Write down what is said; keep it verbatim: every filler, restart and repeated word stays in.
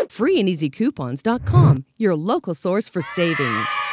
free and easy coupons dot com, your local source for savings.